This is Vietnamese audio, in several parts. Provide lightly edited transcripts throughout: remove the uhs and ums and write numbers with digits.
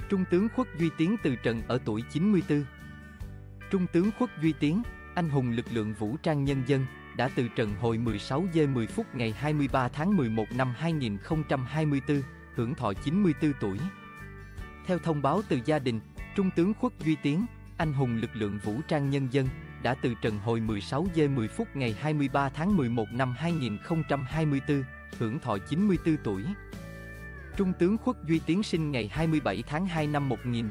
Trung tướng Khuất Duy Tiến từ trần ở tuổi 94. Trung tướng Khuất Duy Tiến, anh hùng lực lượng vũ trang nhân dân, đã từ trần hồi 16 giờ 10 phút ngày 23 tháng 11 năm 2024, hưởng thọ 94 tuổi. Theo thông báo từ gia đình, Trung tướng Khuất Duy Tiến, anh hùng lực lượng vũ trang nhân dân, đã từ trần hồi 16 giờ 10 phút ngày 23 tháng 11 năm 2024, hưởng thọ 94 tuổi. Trung tướng Khuất Duy Tiến sinh ngày 27 tháng 2 năm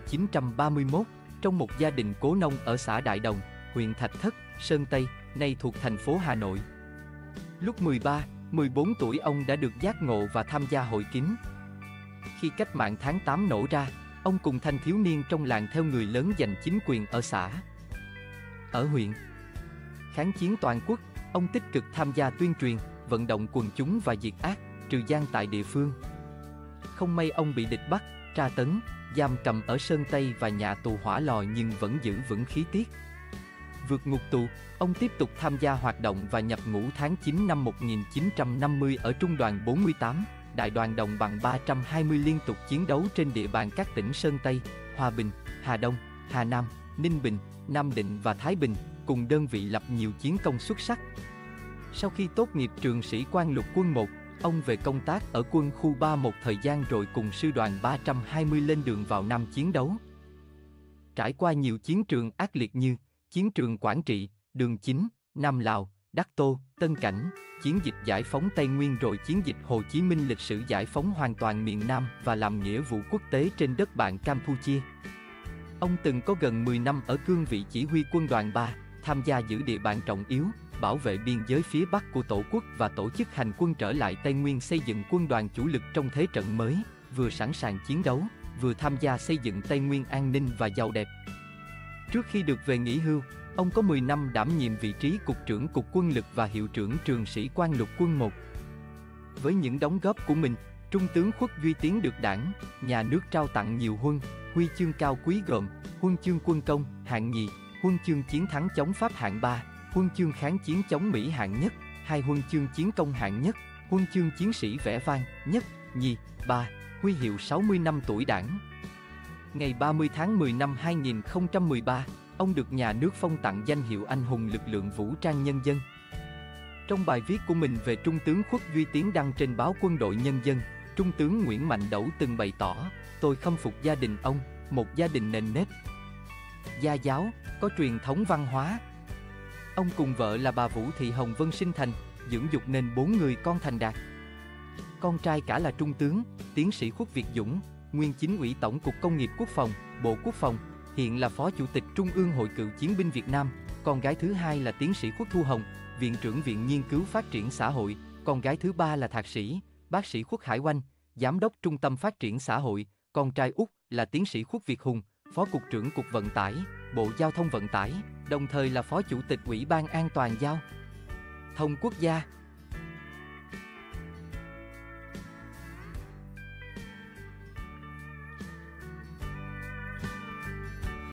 1931, trong một gia đình cố nông ở xã Đại Đồng, huyện Thạch Thất, Sơn Tây, nay thuộc thành phố Hà Nội. Lúc 13, 14 tuổi ông đã được giác ngộ và tham gia hội kín. Khi cách mạng tháng 8 nổ ra, ông cùng thanh thiếu niên trong làng theo người lớn giành chính quyền ở xã, ở huyện. Kháng chiến toàn quốc, ông tích cực tham gia tuyên truyền, vận động quần chúng và diệt ác, trừ gian tại địa phương. Không may ông bị địch bắt, tra tấn, giam cầm ở Sơn Tây và nhà tù Hỏa Lò nhưng vẫn giữ vững khí tiết. Vượt ngục tù, ông tiếp tục tham gia hoạt động và nhập ngũ tháng 9 năm 1950 ở Trung đoàn 48, Đại đoàn Đồng bằng 320 liên tục chiến đấu trên địa bàn các tỉnh Sơn Tây, Hòa Bình, Hà Đông, Hà Nam, Ninh Bình, Nam Định và Thái Bình, cùng đơn vị lập nhiều chiến công xuất sắc. Sau khi tốt nghiệp trường sĩ quan lục quân 1, ông về công tác ở quân khu 3 một thời gian rồi cùng sư đoàn 320 lên đường vào Nam chiến đấu. Trải qua nhiều chiến trường ác liệt như chiến trường Quảng Trị, Đường Chính, Nam Lào, Đắc Tô, Tân Cảnh, chiến dịch giải phóng Tây Nguyên rồi chiến dịch Hồ Chí Minh lịch sử giải phóng hoàn toàn miền Nam và làm nghĩa vụ quốc tế trên đất bạn Campuchia. Ông từng có gần 10 năm ở cương vị chỉ huy quân đoàn 3, tham gia giữ địa bàn trọng yếu, bảo vệ biên giới phía Bắc của Tổ quốc và tổ chức hành quân trở lại Tây Nguyên xây dựng quân đoàn chủ lực trong thế trận mới, vừa sẵn sàng chiến đấu, vừa tham gia xây dựng Tây Nguyên an ninh và giàu đẹp. Trước khi được về nghỉ hưu, ông có 10 năm đảm nhiệm vị trí Cục trưởng Cục Quân lực và Hiệu trưởng Trường sĩ quan lục quân 1. Với những đóng góp của mình, Trung tướng Khuất Duy Tiến được Đảng, Nhà nước trao tặng nhiều huân, huy chương cao quý gồm huân chương quân công hạng nhì, huân chương chiến thắng chống Pháp hạng 3, huân chương kháng chiến chống Mỹ hạng nhất, 2 huân chương chiến công hạng nhất, huân chương chiến sĩ vẻ vang nhất, nhì, 3, huy hiệu 60 năm tuổi Đảng. Ngày 30 tháng 10 năm 2013, ông được nhà nước phong tặng danh hiệu anh hùng lực lượng vũ trang nhân dân. Trong bài viết của mình về Trung tướng Khuất Duy Tiến đăng trên báo Quân đội Nhân dân, Trung tướng Nguyễn Mạnh Dẫu từng bày tỏ: "Tôi khâm phục gia đình ông, một gia đình nền nếp, gia giáo, có truyền thống văn hóa." Ông cùng vợ là bà Vũ Thị Hồng Vân sinh thành, dưỡng dục nên 4 người con thành đạt. Con trai cả là Trung tướng, tiến sĩ Khuất Việt Dũng, nguyên Chính ủy Tổng cục Công nghiệp Quốc phòng, Bộ Quốc phòng, hiện là Phó Chủ tịch Trung ương Hội Cựu chiến binh Việt Nam. Con gái thứ hai là tiến sĩ Khuất Thu Hồng, Viện trưởng Viện Nghiên cứu Phát triển xã hội. Con gái thứ ba là Thạc sĩ, Bác sĩ Khuất Hải Oanh, Giám đốc Trung tâm Phát triển xã hội. Con trai út là tiến sĩ Khuất Việt Hùng, Phó Cục trưởng Cục Vận tải, Bộ Giao thông Vận tải, đồng thời là Phó Chủ tịch Ủy ban An toàn Giao thông Quốc gia.